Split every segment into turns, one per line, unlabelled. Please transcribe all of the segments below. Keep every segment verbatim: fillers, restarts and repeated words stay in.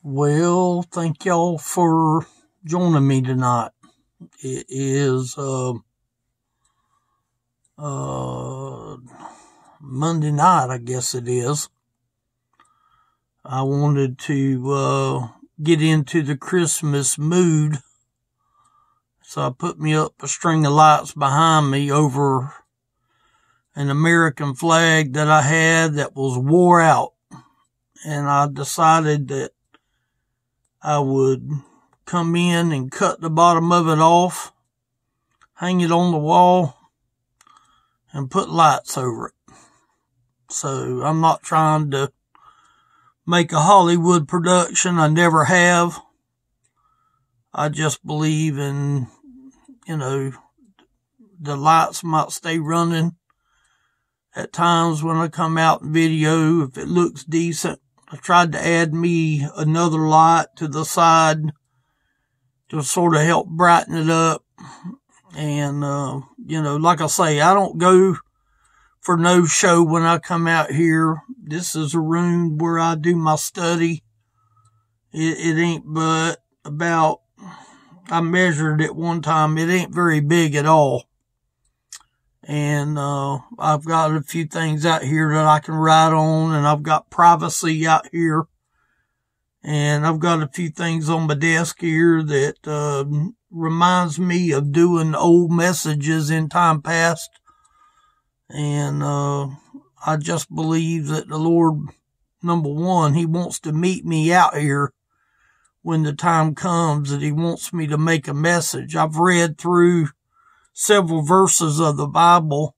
Well, thank y'all for joining me tonight. It is uh, uh, Monday night, I guess it is. I wanted to uh, get into the Christmas mood, so I put me up a string of lights behind me over an American flag that I had that was wore out, and I decided that I would come in and cut the bottom of it off, hang it on the wall, and put lights over it. So I'm not trying to make a Hollywood production. I never have. I just believe in, you know, the lights might stay running at times when I come out in video if it looks decent. I tried to add me another light to the side to sort of help brighten it up. And, uh, you know, like I say, I don't go for no show when I come out here. This is a room where I do my study. It, it ain't but about, I measured it one time, it ain't very big at all. And uh I've got a few things out here that I can write on, and I've got privacy out here. And I've got a few things on my desk here that uh reminds me of doing old messages in time past. And uh I just believe that the Lord, number one, He wants to meet me out here when the time comes that He wants me to make a message. I've read through several verses of the Bible,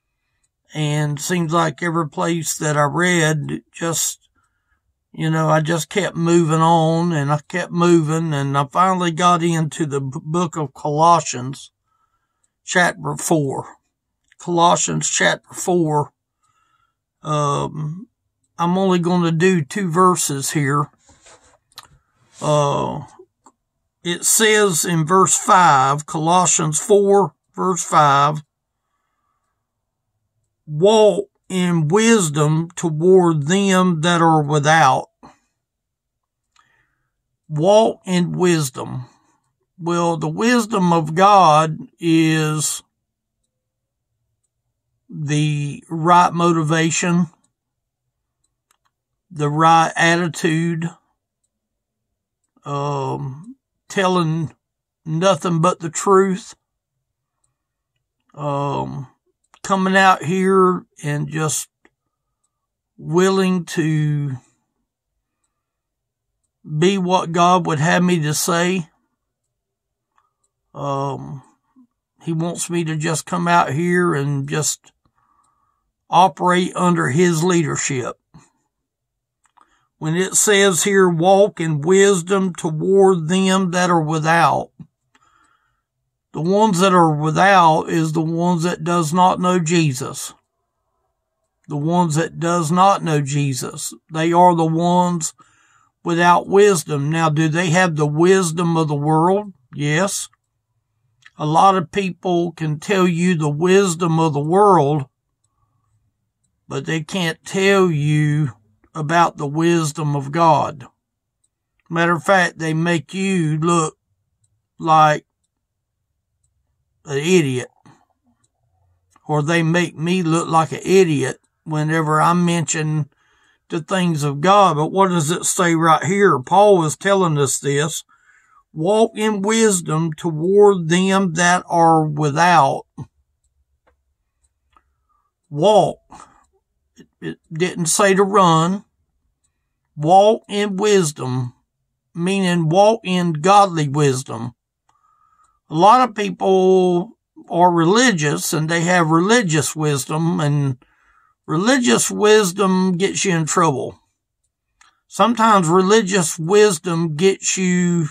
and seems like every place that I read, just, you know, I just kept moving on, and I kept moving, and I finally got into the book of Colossians, chapter four. Colossians chapter four. Um, I'm only going to do two verses here. Uh, it says in verse five, Colossians four, verse five, walk in wisdom toward them that are without. Walk in wisdom. Well, the wisdom of God is the right motivation, the right attitude, um, telling nothing but the truth, um, coming out here and just willing to be what God would have me to say. Um, He wants me to just come out here and just operate under His leadership. When it says here, walk in wisdom toward them that are without, the ones that are without is the ones that does not know Jesus. The ones that does not know Jesus. They are the ones without wisdom. Now, do they have the wisdom of the world? Yes. A lot of people can tell you the wisdom of the world, but they can't tell you about the wisdom of God. Matter of fact, they make you look like an idiot, or they make me look like an idiot whenever I mention the things of God. But what does it say right here? Paul is telling us this. Walk in wisdom toward them that are without. Walk. It didn't say to run. Walk in wisdom, meaning walk in godly wisdom. A lot of people are religious, and they have religious wisdom, and religious wisdom gets you in trouble. Sometimes religious wisdom gets you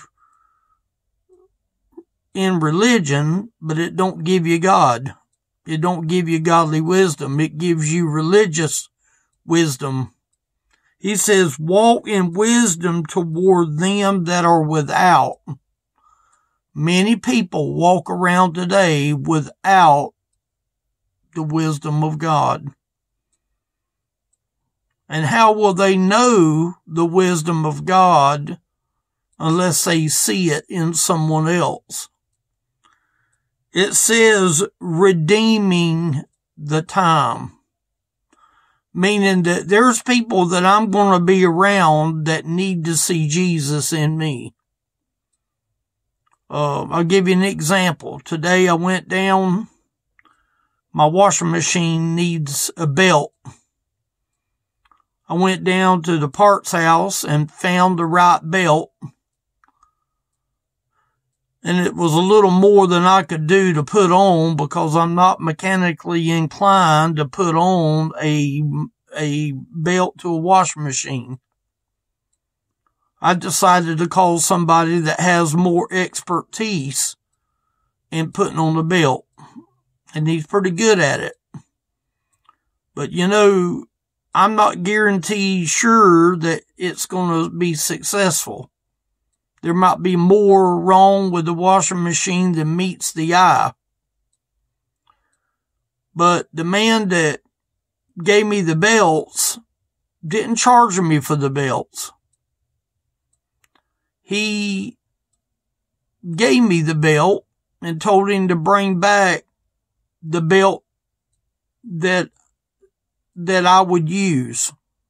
in religion, but it don't give you God. It don't give you godly wisdom. It gives you religious wisdom. He says, walk in wisdom toward them that are without. Many people walk around today without the wisdom of God. And how will they know the wisdom of God unless they see it in someone else. It says redeeming the time, meaning that there's people that I'm going to be around that need to see Jesus in me. Uh, I'll give you an example. Today I went down, my washing machine needs a belt. I went down to the parts house and found the right belt. And it was a little more than I could do to put on because I'm not mechanically inclined to put on a, a belt to a washing machine. I decided to call somebody that has more expertise in putting on the belt. And he's pretty good at it. But you know, I'm not guaranteed sure that it's going to be successful. There might be more wrong with the washing machine than meets the eye. But the man that gave me the belts didn't charge me for the belts. He gave me the belt and told him to bring back the belt that, that I would use.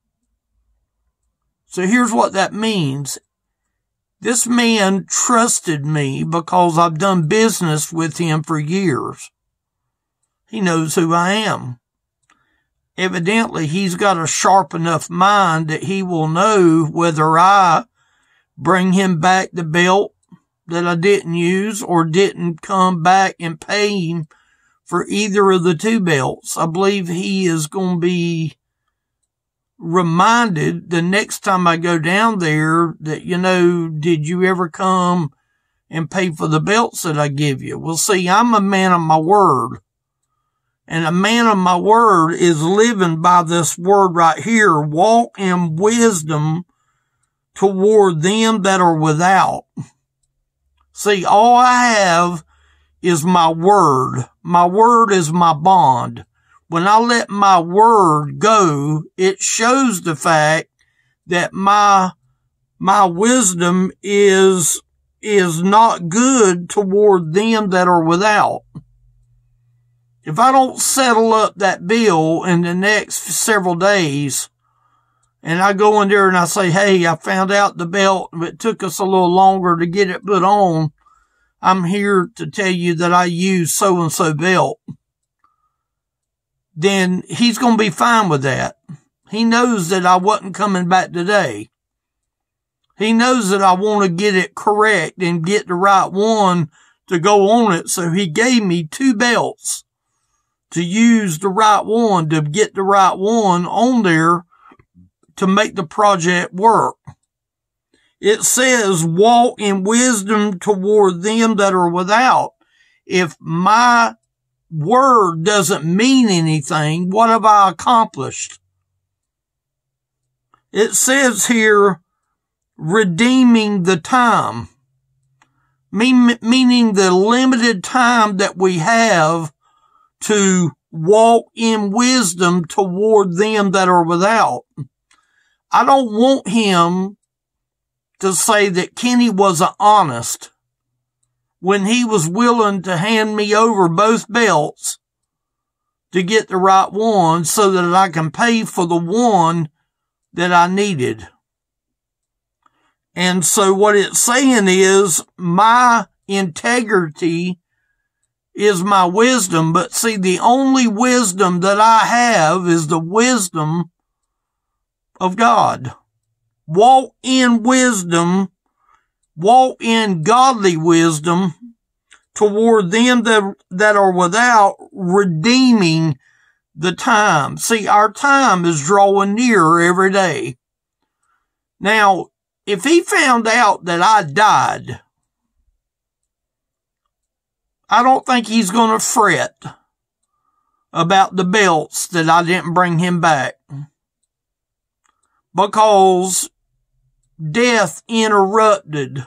So here's what that means. This man trusted me because I've done business with him for years. He knows who I am. Evidently, he's got a sharp enough mind that he will know whether I bring him back the belt that I didn't use or didn't come back and pay him for either of the two belts. I believe he is going to be reminded the next time I go down there that, you know, did you ever come and pay for the belts that I give you? Well, see, I'm a man of my word. And a man of my word is living by this word right here. Walk in wisdom toward them that are without. See, all I have is my word. My word is my bond. When I let my word go, it shows the fact that my, my wisdom is, is not good toward them that are without. If I don't settle up that bill in the next several days, and I go in there and I say, hey, I found out the belt, but it took us a little longer to get it put on. I'm here to tell you that I use so-and-so belt. Then he's going to be fine with that. He knows that I wasn't coming back today. He knows that I want to get it correct and get the right one to go on it. So he gave me two belts to use the right one, to get the right one on there to make the project work. It says, walk in wisdom toward them that are without. If my word doesn't mean anything, what have I accomplished? It says here, redeeming the time, mean, meaning the limited time that we have to walk in wisdom toward them that are without. I don't want him to say that Kenny wasn't honest when he was willing to hand me over both belts to get the right one so that I can pay for the one that I needed. And so what it's saying is my integrity is my wisdom. But see, the only wisdom that I have is the wisdom of God. Walk in wisdom, walk in godly wisdom toward them that, that are without, redeeming the time. See, our time is drawing nearer every day. Now, if he found out that I died, I don't think he's going to fret about the belts that I didn't bring him back, because death interrupted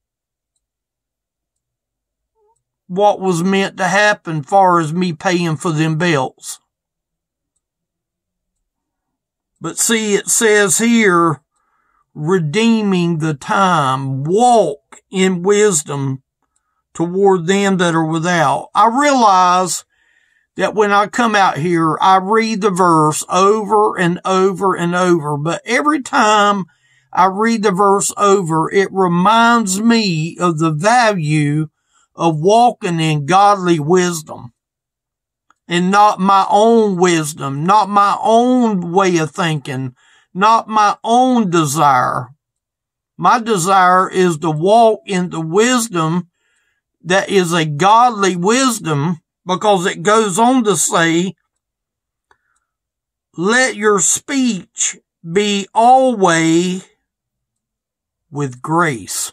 what was meant to happen far as me paying for them belts. But see, it says here, redeeming the time. Walk in wisdom toward them that are without. I realize that when I come out here, I read the verse over and over and over, but every time I read the verse over, it reminds me of the value of walking in godly wisdom and not my own wisdom, not my own way of thinking, not my own desire. My desire is to walk in the wisdom that is a godly wisdom, because it goes on to say, let your speech be always with grace.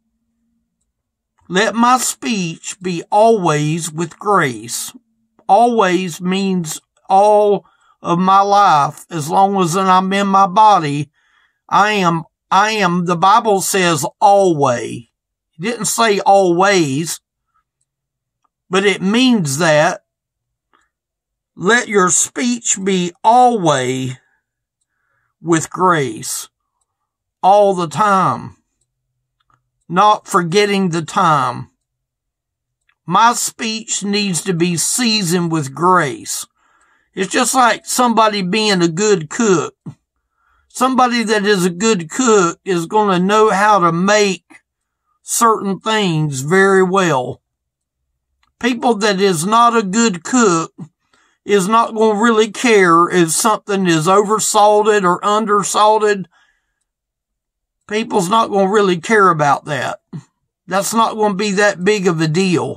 Let my speech be always with grace. Always means all of my life. As long as I'm in my body, I am, I am, the Bible says always. It didn't say always, but it means that. Let your speech be always with grace. All the time. Not forgetting the time. My speech needs to be seasoned with grace. It's just like somebody being a good cook. Somebody that is a good cook is going to know how to make certain things very well. People that is not a good cook is not going to really care if something is oversalted or undersalted. People's not going to really care about that. That's not going to be that big of a deal.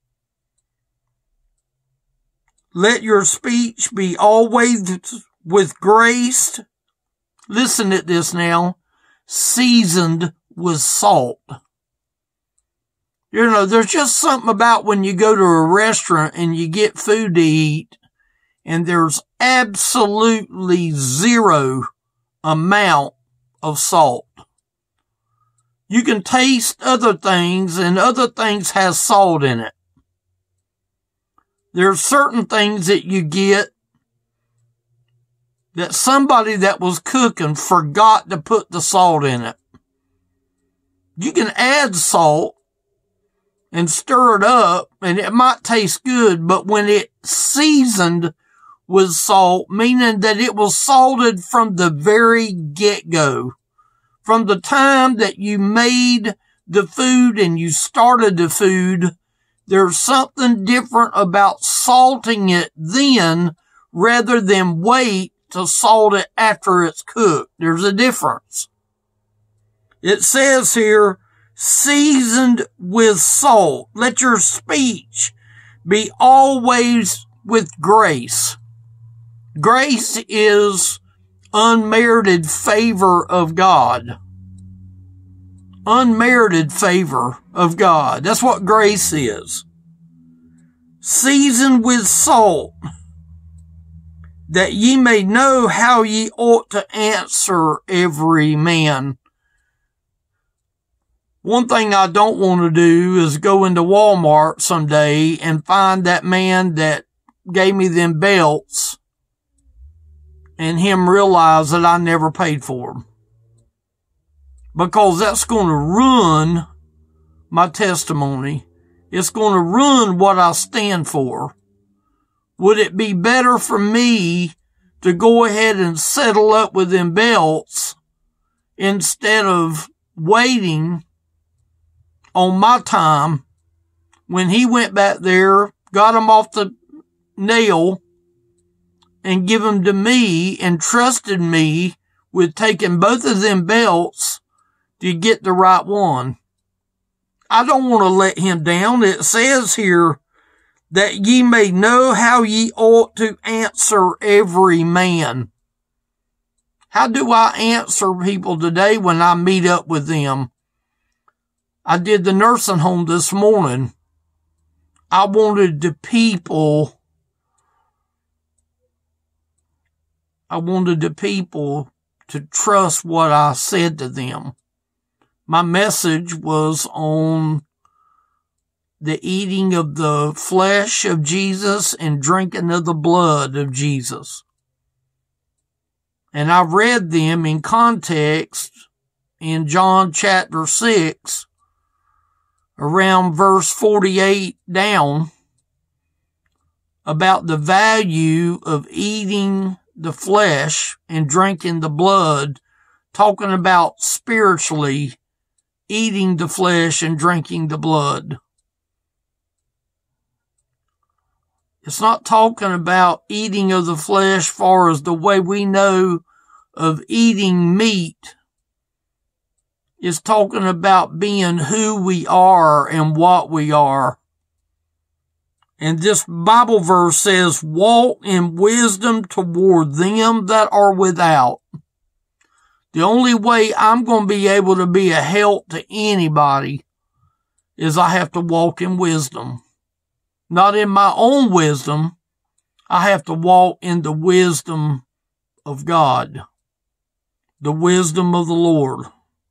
Let your speech be always with grace. Listen at this now. Seasoned with salt. You know, there's just something about when you go to a restaurant and you get food to eat and there's absolutely zero amount of salt. You can taste other things and other things has salt in it. There's certain things that you get that somebody that was cooking forgot to put the salt in it. You can add salt and stir it up and it might taste good, but when it's seasoned with salt, meaning that it was salted from the very get-go, from the time that you made the food and you started the food, there's something different about salting it then rather than wait to salt it after it's cooked. There's a difference. It says here, seasoned with salt. Let your speech be always with grace. Grace is unmerited favor of God. Unmerited favor of God. That's what grace is. Seasoned with salt, that ye may know how ye ought to answer every man. One thing I don't want to do is go into Walmart someday and find that man that gave me them belts and him realize that I never paid for them. Because that's going to ruin my testimony. It's going to ruin what I stand for. Would it be better for me to go ahead and settle up with them belts instead of waiting on my time when he went back there, got them off the nail, and give them to me and trusted me with taking both of them belts to get the right one? I don't want to let him down. It says here that ye may know how ye ought to answer every man. How do I answer people today when I meet up with them? I did the nursing home this morning. I wanted the people, I wanted the people to trust what I said to them. My message was on the eating of the flesh of Jesus and drinking of the blood of Jesus. And I read them in context in John chapter six, around verse forty-eight down, about the value of eating the flesh and drinking the blood, talking about spiritually eating the flesh and drinking the blood. It's not talking about eating of the flesh far as the way we know of eating meat. It's talking about being who we are and what we are. And this Bible verse says, walk in wisdom toward them that are without. The only way I'm going to be able to be a help to anybody is I have to walk in wisdom. Not in my own wisdom. I have to walk in the wisdom of God. The wisdom of the Lord.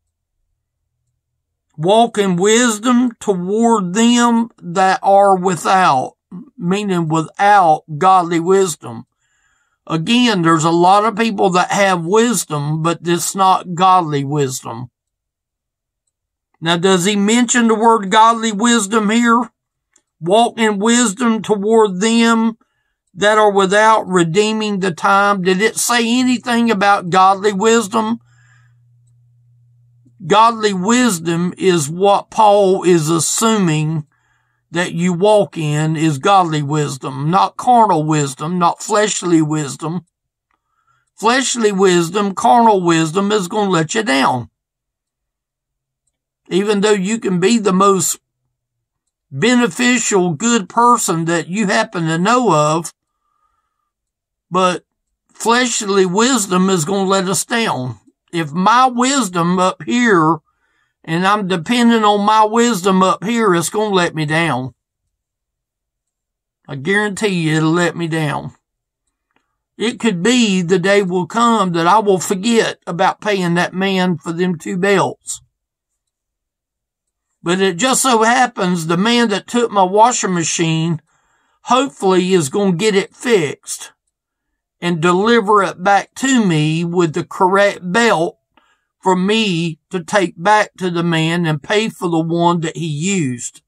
Walk in wisdom toward them that are without, meaning without godly wisdom. Again, there's a lot of people that have wisdom, but it's not godly wisdom. Now, does he mention the word godly wisdom here? Walk in wisdom toward them that are without, redeeming the time. Did it say anything about godly wisdom? Godly wisdom is what Paul is assuming that you walk in is godly wisdom, not carnal wisdom, not fleshly wisdom. Fleshly wisdom, carnal wisdom is going to let you down. Even though you can be the most beneficial, good person that you happen to know of, but fleshly wisdom is going to let us down. If my wisdom up here, and I'm depending on my wisdom up here, it's going to let me down. I guarantee you it'll let me down. It could be the day will come that I will forget about paying that man for them two belts. But it just so happens the man that took my washing machine hopefully is going to get it fixed and deliver it back to me with the correct belt for me to take back to the man and pay for the one that he used.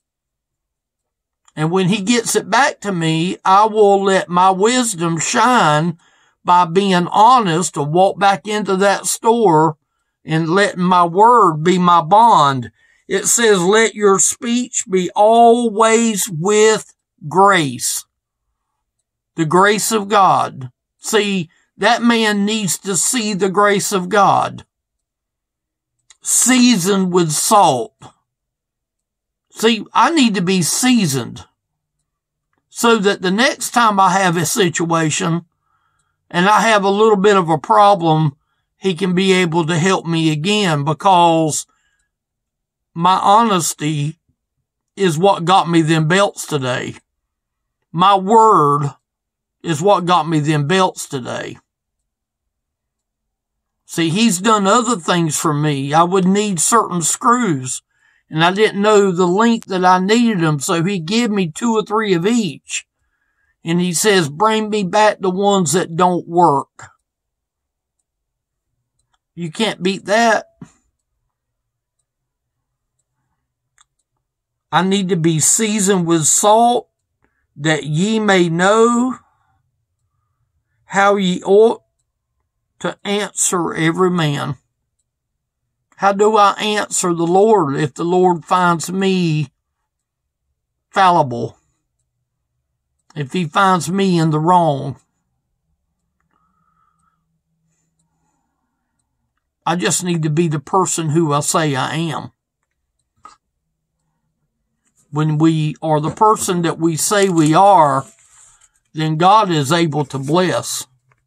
And when he gets it back to me, I will let my wisdom shine by being honest to walk back into that store and letting my word be my bond. It says, let your speech be always with grace. The grace of God. See, that man needs to see the grace of God. Seasoned with salt. See, I need to be seasoned so that the next time I have a situation and I have a little bit of a problem, he can be able to help me again, because my honesty is what got me them belts today. My word is what got me them belts today. See, he's done other things for me. I would need certain screws, and I didn't know the length that I needed them, so he gave me two or three of each. And he says, bring me back the ones that don't work. You can't beat that. I need to be seasoned with salt, that ye may know how ye ought to answer every man. How do I answer the Lord if the Lord finds me fallible? If he finds me in the wrong? I just need to be the person who I say I am. When we are the person that we say we are, then God is able to bless.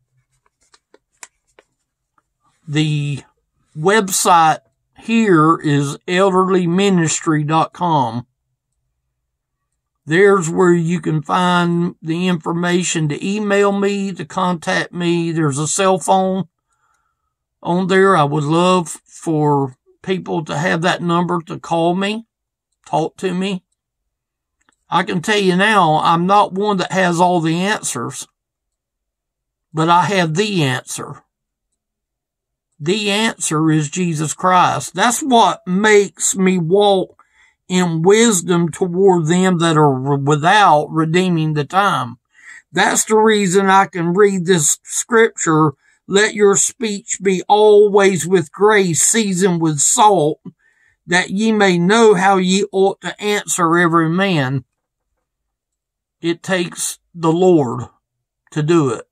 The website here is elderly ministry dot com. There's where you can find the information to email me, to contact me. There's a cell phone on there. I would love for people to have that number to call me, talk to me. I can tell you now, I'm not one that has all the answers, but I have the answer. The answer is Jesus Christ. That's what makes me walk in wisdom toward them that are without, redeeming the time. That's the reason I can read this scripture. Let your speech be always with grace, seasoned with salt, that ye may know how ye ought to answer every man. It takes the Lord to do it.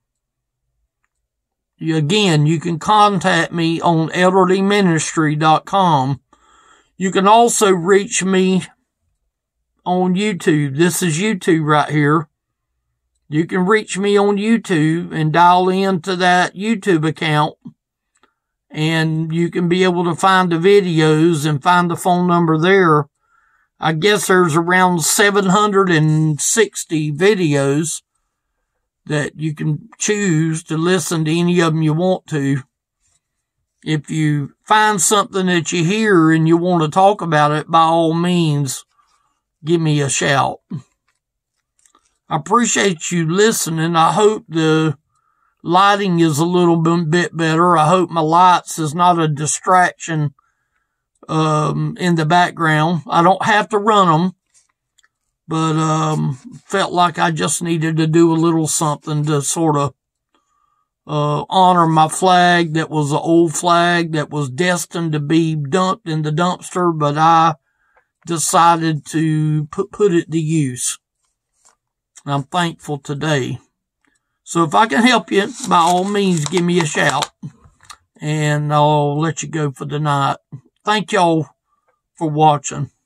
Again, you can contact me on elderly ministry dot com. You can also reach me on YouTube. This is YouTube right here. You can reach me on YouTube and dial into that YouTube account, and you can be able to find the videos and find the phone number there. I guess there's around seven hundred sixty videos that you can choose to listen to any of them you want to. If you find something that you hear and you want to talk about it, by all means, give me a shout. I appreciate you listening. I hope the lighting is a little bit better. I hope my lights is not a distraction um, in the background. I don't have to run them, but um, felt like I just needed to do a little something to sort of uh, honor my flag that was an old flag that was destined to be dumped in the dumpster, but I decided to put, put it to use. I'm thankful today. So if I can help you, by all means, give me a shout, and I'll let you go for the night. Thank y'all for watching.